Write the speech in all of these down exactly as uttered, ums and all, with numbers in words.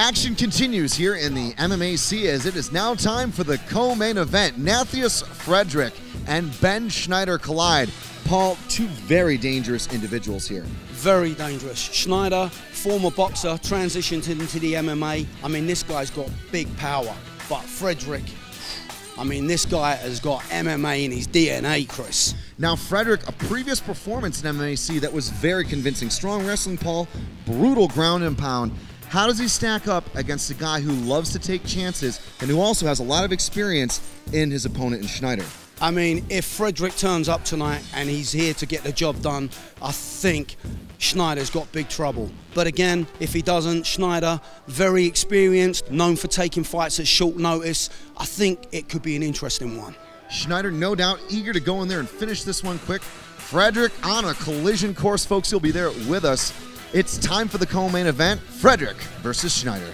action continues here in the M M A C as it is now time for the co-main event. Nathius Frederick and Ben Schneider collide. Paul, two very dangerous individuals here. Very dangerous. Schneider, former boxer, transitioned into the M M A. I mean, this guy's got big power. But Frederick, I mean, this guy has got M M A in his D N A, Chris. Now, Frederick, a previous performance in M M A C that was very convincing. Strong wrestling, Paul, brutal ground and pound. How does he stack up against a guy who loves to take chances and who also has a lot of experience in his opponent in Schneider? I mean, if Frederick turns up tonight and he's here to get the job done, I think Schneider's got big trouble. But again, if he doesn't, Schneider, very experienced, known for taking fights at short notice. I think it could be an interesting one. Schneider, no doubt, eager to go in there and finish this one quick. Frederick on a collision course, folks. He'll be there with us. It's time for the co-main event, Frederick versus Schneider.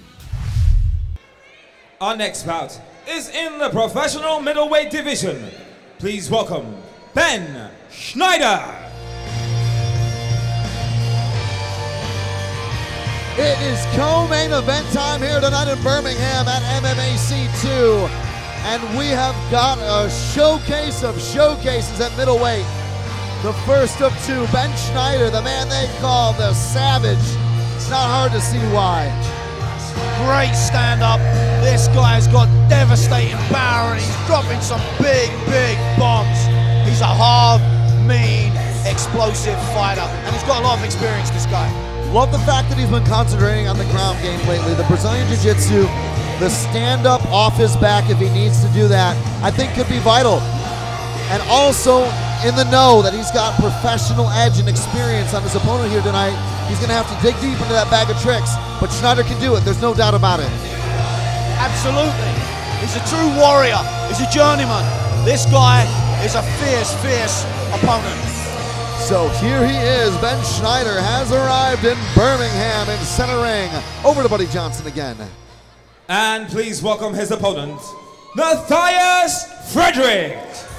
Our next bout is in the professional middleweight division. Please welcome Ben Schneider. It is co-main event time here tonight in Birmingham at M M A C two. And we have got a showcase of showcases at middleweight. The first of two, Ben Schneider, the man they call the Savage. It's not hard to see why. Great stand-up. This guy's got devastating power and he's dropping some big, big bombs. He's a hard, mean, explosive fighter, and he's got a lot of experience, this guy. Love the fact that he's been concentrating on the ground game lately. The Brazilian Jiu-Jitsu, the stand-up off his back if he needs to do that, I think could be vital. And also in the know that he's got professional edge and experience on his opponent here tonight. He's gonna have to dig deep into that bag of tricks, but Schneider can do it, there's no doubt about it. Absolutely. He's a true warrior. He's a journeyman. This guy is a fierce, fierce opponent. So here he is. Ben Schneider has arrived in Birmingham in center ring. Over to Buddy Johnson again. And please welcome his opponent, Nathius Frederick.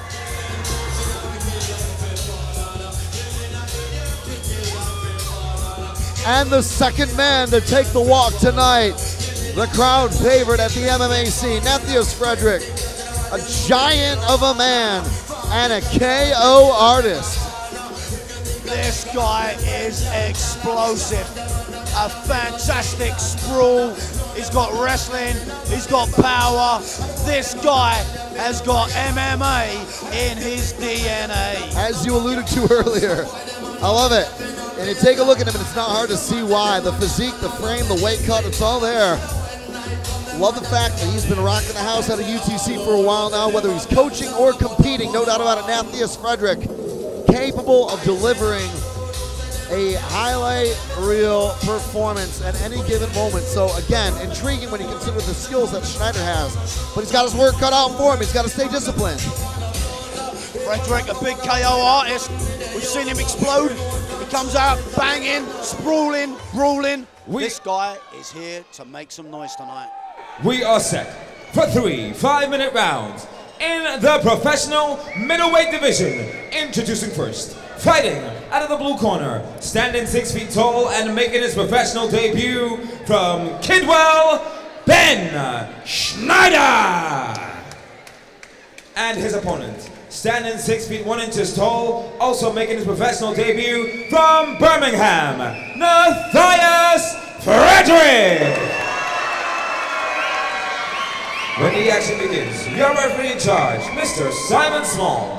And the second man to take the walk tonight, the crowd favorite at the M M A C, Nathius Frederick, a giant of a man and a K O artist. This guy is explosive. A fantastic sprawl. He's got wrestling, he's got power. This guy has got M M A in his D N A. As you alluded to earlier, I love it. And you take a look at him and it's not hard to see why. The physique, the frame, the weight cut, it's all there. Love the fact that he's been rocking the house out of U T C for a while now, whether he's coaching or competing, no doubt about it. Nathius Frederick, capable of delivering a highlight reel performance at any given moment. So again, intriguing when you consider the skills that Schneider has. But he's got his work cut out for him. He's got to stay disciplined. Frederick, a big K O artist. We've seen him explode. He comes out banging, sprawling, brawling. We this guy is here to make some noise tonight. We are set for three five-minute rounds in the professional middleweight division. Introducing first, fighting out of the blue corner, standing six feet tall and making his professional debut from Kidwell, Ben Schneider. And his opponent, standing six feet one inches tall, also making his professional debut from Birmingham, Nathius Frederick. When the action begins, your referee in charge, Mister Simon Small.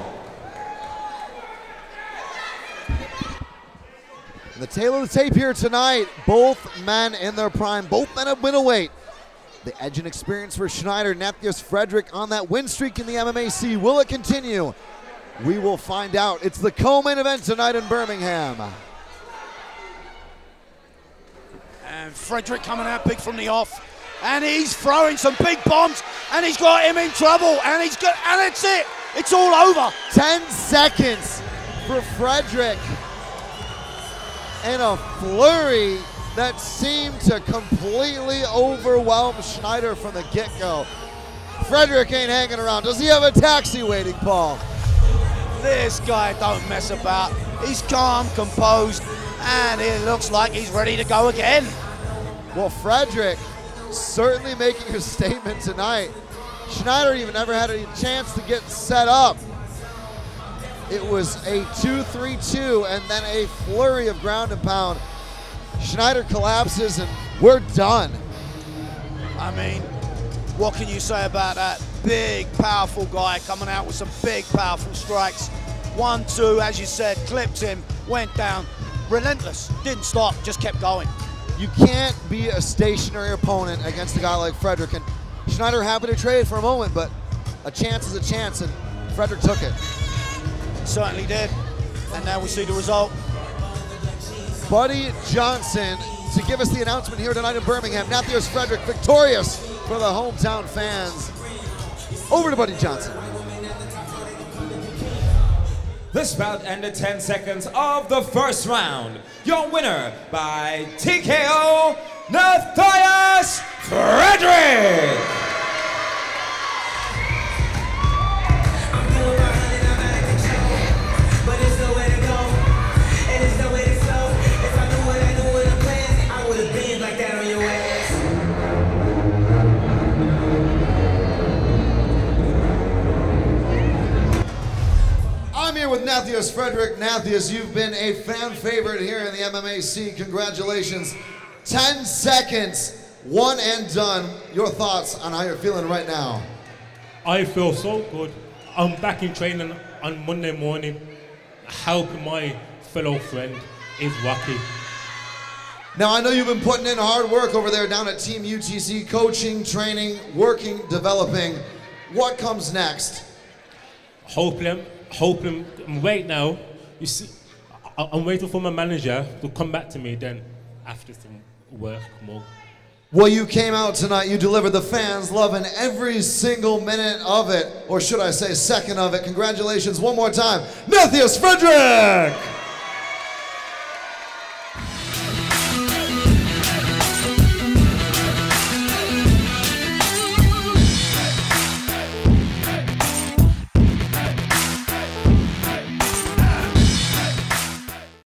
And the tail of the tape here tonight, both men in their prime, both men at middleweight. The edge and experience for Schneider, Nathius Frederick on that win streak in the M M A C. Will it continue? We will find out. It's the co-main event tonight in Birmingham. And Frederick coming out big from the off. And he's throwing some big bombs. And he's got him in trouble. And he's got, and it's it. It's all over. ten seconds for Frederick. And a flurry that seemed to completely overwhelm Schneider from the get-go. Frederick ain't hanging around. Does he have a taxi waiting, Paul? This guy don't mess about. He's calm, composed, and it looks like he's ready to go again. Well, Frederick certainly making a statement tonight. Schneider even never had a chance to get set up. It was a two three two and then a flurry of ground and pound. Schneider collapses and we're done. I mean, what can you say about that? Big, powerful guy coming out with some big, powerful strikes. One, two, as you said, clipped him, went down. Relentless, didn't stop, just kept going. You can't be a stationary opponent against a guy like Frederick. And Schneider happy to trade for a moment, but a chance is a chance, and Frederick took it. Certainly did. And now we see the result. Buddy Johnson to give us the announcement here tonight in Birmingham. Nathaniel Frederick victorious for the hometown fans. Over to Buddy Johnson. This bout ended ten seconds of the first round. Your winner by T K O, Nathaniel Frederick. I'm here with Nathaniel Frederick. Nathaniel, you've been a fan favorite here in the M M A C. Congratulations. ten seconds, one and done. Your thoughts on how you're feeling right now? I feel so good. I'm back in training on Monday morning, helping my fellow friend, is Rocky. Now, I know you've been putting in hard work over there down at Team U T C, coaching, training, working, developing. What comes next? Hoping, hoping, wait now. You see, I- I'm waiting for my manager to come back to me then after some work more. Well, you came out tonight, you delivered the fans loving every single minute of it, or should I say second of it. Congratulations one more time, Nathaniel Frederick!